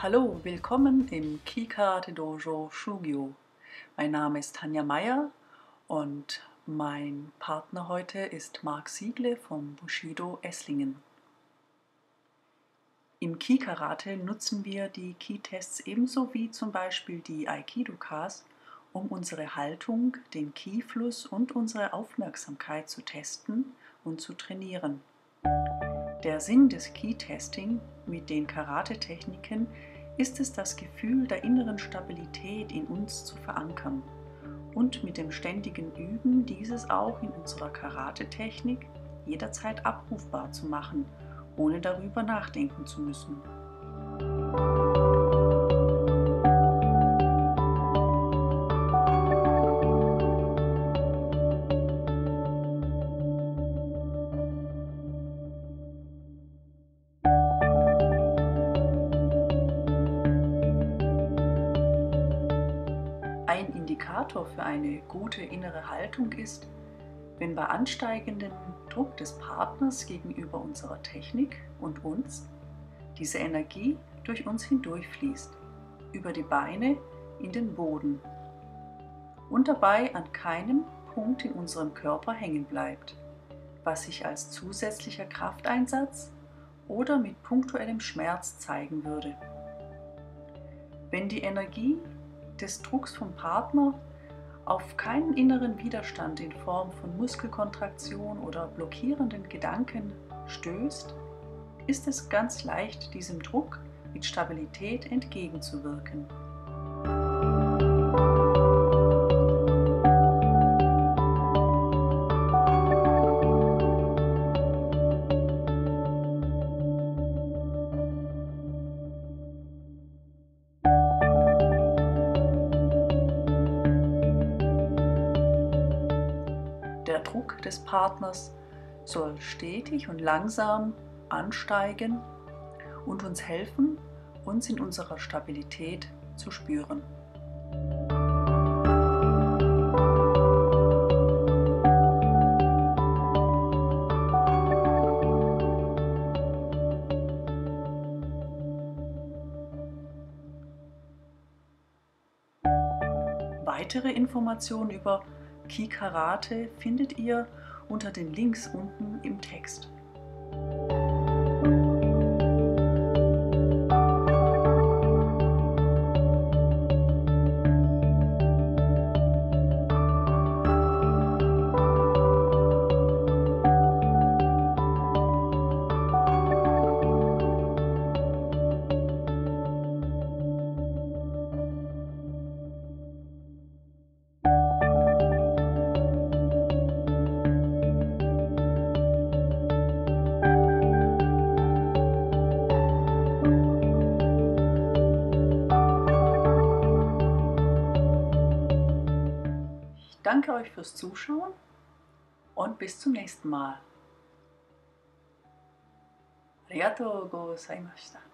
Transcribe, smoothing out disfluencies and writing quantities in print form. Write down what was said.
Hallo, willkommen im Ki-Karate Dojo Shugyo. Mein Name ist Tanja Meyer und mein Partner heute ist Marc Siegle vom Bushido Esslingen. Im Ki-Karate nutzen wir die Ki-Tests ebenso wie zum Beispiel die Aikido-Kas, um unsere Haltung, den Ki-Fluss und unsere Aufmerksamkeit zu testen und zu trainieren. Der Sinn des Ki-Testing mit den Karate-Techniken ist es, das Gefühl der inneren Stabilität in uns zu verankern und mit dem ständigen Üben dieses auch in unserer Karate-Technik jederzeit abrufbar zu machen, ohne darüber nachdenken zu müssen. Ein Indikator für eine gute innere Haltung ist, wenn bei ansteigendem Druck des Partners gegenüber unserer Technik und uns diese Energie durch uns hindurchfließt, über die Beine in den Boden und dabei an keinem Punkt in unserem Körper hängen bleibt, was sich als zusätzlicher Krafteinsatz oder mit punktuellem Schmerz zeigen würde. Wenn die Energie des Drucks vom Partner auf keinen inneren Widerstand in Form von Muskelkontraktion oder blockierenden Gedanken stößt, ist es ganz leicht, diesem Druck mit Stabilität entgegenzuwirken. Der Druck des Partners soll stetig und langsam ansteigen und uns helfen, uns in unserer Stabilität zu spüren. Weitere Informationen über Ki-Karate findet ihr unter den Links unten im Text. Ich danke euch fürs Zuschauen und bis zum nächsten Mal. Arigatou gozaimashita.